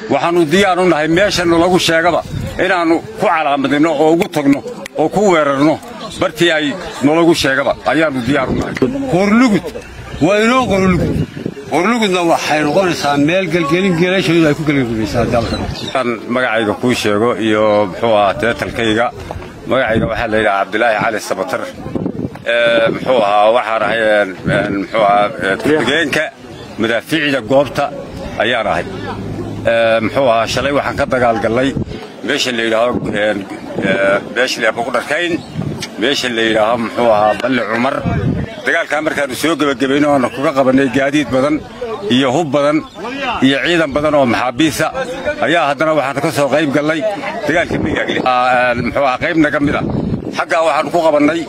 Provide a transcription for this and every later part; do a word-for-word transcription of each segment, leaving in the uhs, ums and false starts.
waxaanu diyaar u nahay meeshana lagu sheegaba inaanu ku calaamadino oo ugu tagno oo ku weerarno bartii ay nolagu sheegaba ayaanu diyaar u nahay. qorlugud waa inoo qorlugud qorlugudna waxay noqonaysaa meel galgelin geelashoodu ay ku galgalaysaa dalkan. magacayga kuu sheego iyo muxuu ahaa teetalkayga magacayga waxaa la yidhaha cabdilaahi cali sabatar muxuu ahaa waxaan ahay muxuu ahaa ku-xigeenka madaafiicda goobta ayaan ahay. muxuu ahaa shalay waxaan ka dagaalgallay meesha la yidhaaho meesha la buqdharkayn meesha la yidhaaho muxuu ahaa balli cumar dagaalkaa markaanu soo gebagabayno oona kuga qabannay gaadiid badan iyo hub badan iyo ciidan badan oo maxaabiisa ayaa haddana waxaan ka soo qayb gallay dagaalka migaagli muxuu ahaa qayb naga mid a xaggaa waxaanu ku qabannay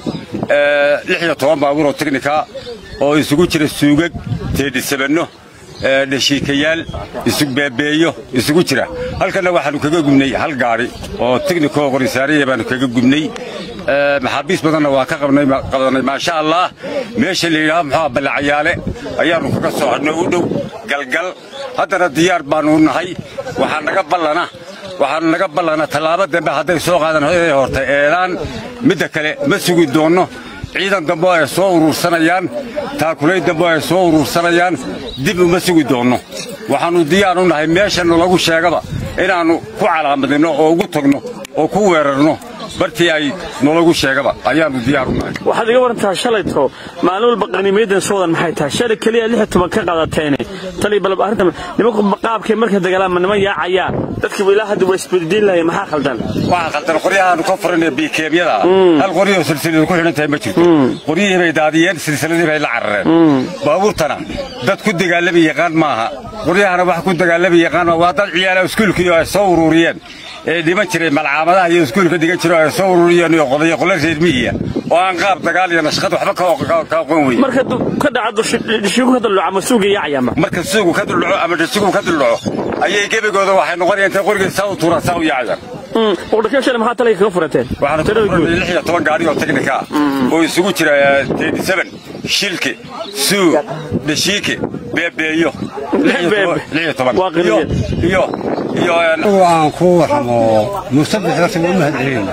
lix iyo toban baabuur oo teknika oo isugu jira suugag teedhisabanno dhashiikayaal isugbeebeeyo isugu jira halkana waxaanu kaga gubnay hal gaari oo teknikoo qorisaariya baanu kaga gubnay maxaabiis badanna waa ka qabanay maasha allah. meesha la yidhaaho muxuu ballacayaale ayaanu kaga soo hadhnay u dhow galgal haddana diyaar baanu nahay. waxaa naga ballana waxaanu naga ballana tallaabo dambe hadday soo qaadan hoyay hortay eedaan midda kale ma sugi doonno ciidan dambe ay soo urursanayaan taakulay dambe ay soo urursanayaan dib uma sugi doonno. waxaanu diyaar u nahay meeshana lagu sheegaba inaanu ku calaamadino oo ugu tagno oo ku weerarno bartii ay nolagu sheegaba ayaanu diyaar u nahay. waxaad iga warantaa shalayto maalin walba qaniimadan soo wadan maxay tahay shalay kaliya lix iyo toban ka qaadateen tali balab arrinta nimanku qaabkay marka dagaalama niman yaacaya dadkii ilaa hadda way isbeddelin lahayn maxaa khaldan waxa khaldan qoryahan ku furanay biikeemyada hal qoryo silsilad ku xiran tahay ma jirto qoryihii bay daadiyeen silsiladii bay la carareen baabuurtana dad ku dagaalamay yaqaan maaha qoryahana wax ku dagaalamay yaqaan waa dad ciyaala iskuulkii ay soo ururiyeen ee dhiman jiray malcaamadaha iyo iskuulka dhigan jiray ay soo ururiyeen iyo qodayo qolar reer miyiga oo aan qaab dagaal iyo nashqad waxba ka aqoon weyn marka ka dhacdo dhishigu ka dalaco ama suuga yaacayama marka suugu ka dalaco ama dhishigu ka dalaco ayay gebigooda waxay noqonayaan inta qoriga saw tuura saw yaacayaan oo dhakay shalay maxaa talay kaga furateen waxaan ku lix iyo toban gaari oo teknika oo isugu jira seven shilke suu dhashiike beebeeyo lix iyo toban iyo iyo iyo aan ku waramo musabix horta ma mahadcelin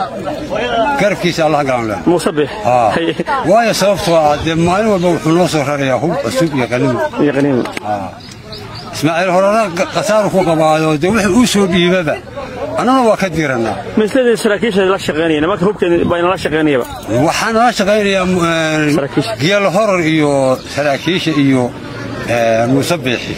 garabkiisa Allah gacan musabix waayo sababtoo ah de maalin walba wuxuu noo soo rarayaa hub cusub iyo qaniin iyo qaniin ismaaciil horana qasaar ku qabaayo de wuxuu u soo dhiibaba anana waa ka diranaa mislada saraakiisha la shaqeynayna marka hubkan bayna la shaqeynayba waxaan la shaqeynayaa geel horor iyo saraakiisha iyo musabixi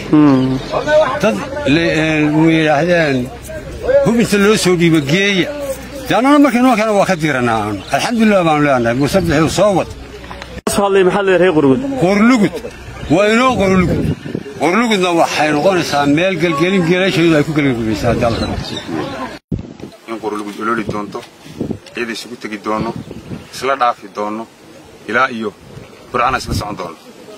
dad weeyaahdeen hubinta loo soo dhiibo geeya jaanana markii noo kana waa ka diranaa alxamdulillah baan leenahay musabixi soo wad soolee maxaa la reey qorlugud qorlugud waa inoo qorlugud qorlugudna waxay noqonaysaa meel galgelin geelashoodu ay ku galgalaysaa dalkan. in qorlugud ololi doonto ciidan isugu tagi doono isla dhaafi doono ilaa iyo qur'aan isla socon doono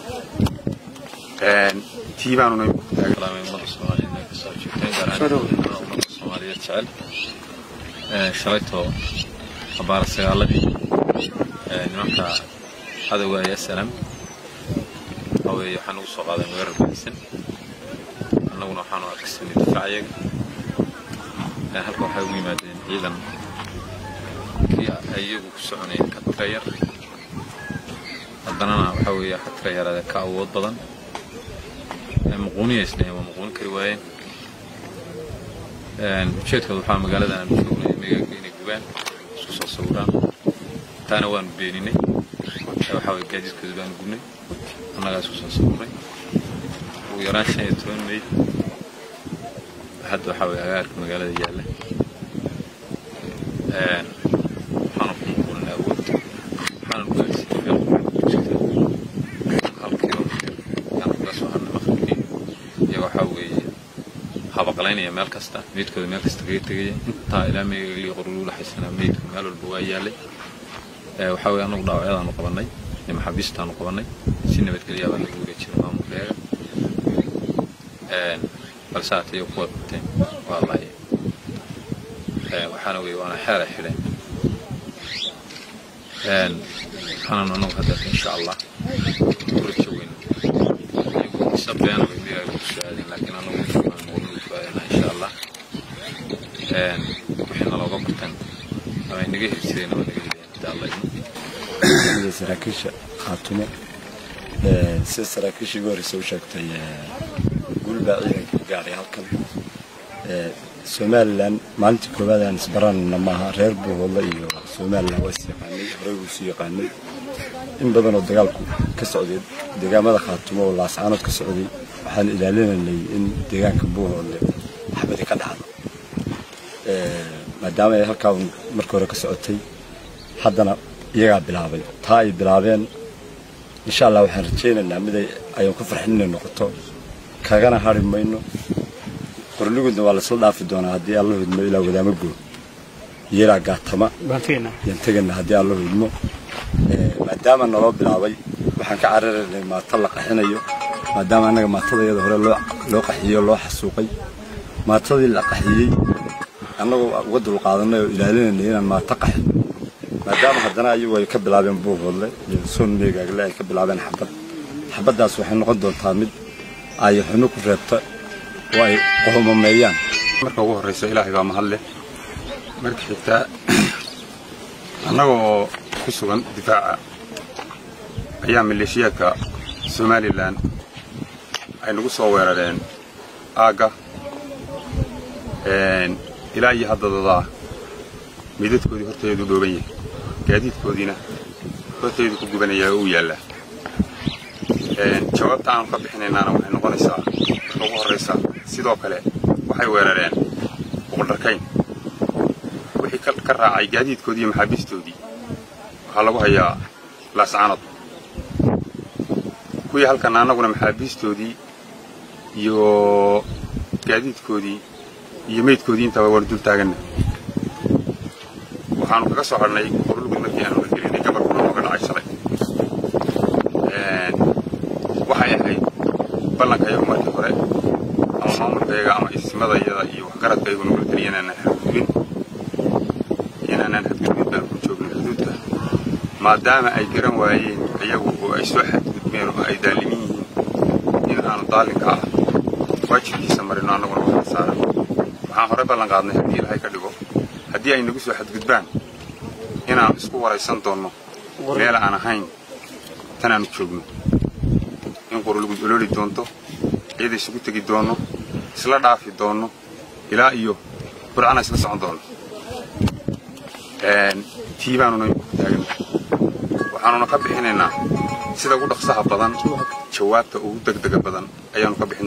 een tiibaanu noo taageerayna ummadda Soomaaliyeed ka soo jeedtay gaar ahaan ummadda Soomaaliyeed jecel ee shalayto abaar sagaaladii ee nimanka cadawga ay salaam away waxaan ugu soo qaaday weerar badan annaguna waxaan u arkay difaaciga ee halka waxay ugu yimaadeen ciidan kii ayagu ku soconayeen ka tayar haddana waxa weeye ka tayarada ka awood badan مقونية إسلام ومقون كرواين وشيت كذا فهم مقالة أنا بقول ميجا كيني كوبان سوسة صوران تانوان بينيني أو حاول كاديس كذبان قوني أنا قاعد سوسة صوري ويران شيء تون مي حد حاول أغير مقالة ديالله حنا بنقول نقول حنا نقول habaqlaynaya meel kasta meedkooda meel kasta kaga tagay inta ilaa meeyay qorluul xisana meedku meel walba waa yaalay ee waxa weey anagu dhaawacyadaan u qabanay in maxabiistaan u qabanay si nabadgelyo baan ugu wareejinay maamulkeega ee balsaatay ku wadtay wallahi ee waxana weey waana xeer xidhay ee xanan anagu hadda insha Allah kurjo weyn sabeen weey ku soo laakiin anagu إن شاء الله وحنا لو قبتن أما نجيه سيرين ولا نجيه الله سراكيش خاتمة سير سراكيش يقول يسوي تي قول بعيد قاري هالكل سومالان مالتي كوبادا نسبران نماها رير بو والله إيو سومالان وسيقاني رير وسيقاني إن بدنا الدجالكم كسعودي دجال ماذا خاتمه والله سعانات كسعودي وحن إلى لنا اللي إن دجال كبوه اللي حبتي كان حاله ما دام هالكون مركورة كسعودي حدنا يجا بلعبي تاي بلعبين إن شاء الله وحن رجينا نعمل أيام كفر حنا النقطة كأنا هارم منه قرلوا قلنا والله صلنا في الدنيا هدي الله يدمو إلى قدام الجو يرى قاتما ينتقلنا هدي الله يدمو ما دام أنا رب العبي وحن كعرر ما طلق حنا يو ما دام أنا ما تضي ظهر لو لو قحيي لو حسوقي ما تضي القحيي أنا ود القاضي إلى لين ما تقحي ما دام هدنا أيوة يكب العبين بوه والله يسون ميجا لا يكب العبين حبة حبة داس وحن نقدر الطامد أي حنوك ربط واي قهم ميان مركب وهو الرئيس إلهي بمحله مركب حتى أنا وخصوصا دفاع أيام ميليشياك سومالي لان أي نقص ويرلين آجا إن إلهي هذا ضاع ميدت كودي هرت يدو دوبيه قاديد كودينا هرت يدو كوبانية وياله إن جوابت عن قبحنا إن أنا وحنا قنصا وهو الرئيس سيدو كله وحي ويرلين وقدركين وحي كل كرة عي قاديد كودي محابس تودي هلا هي لا سعنت كوي هالكن أنا قلنا محابس تودي يو قاديد كودي يميت كودين تبى وردول تاجنا وحنا كقصة هرنا يقولوا لكم نكيا أنا نقولين كبر كنا نقول عايش عليه وحياة هاي بلنا كيا عمر كبره أما عمر كيا أما اسم هذا يدا يوحكرت كيا نقول كلينا أنا هدوين هنا أنا هدوين بنكون شوف الحدود ما دام أي كرم وأي أي وأي سوحة بدمير وأي دالمين هنا أنا ضالك على واجب يسمرنا أنا ونروح سارة waxaan hore ballan qaadnay hadii ilaahay ka dhigo hadii ay nagu soo xadgudbaan inaan isku waraysan doono meel aan ahayn tan aan joogno in qorlugu ololi doonto ciiday isugu tagi doono isla dhaafi doono ilaa iyo burcana isla socon doono een tiibaanuna taagan waxaanuna ka bixinaynaa sida ugu dhaqsaha badan jawaabta ugu degdega badan ayaanu ka bixin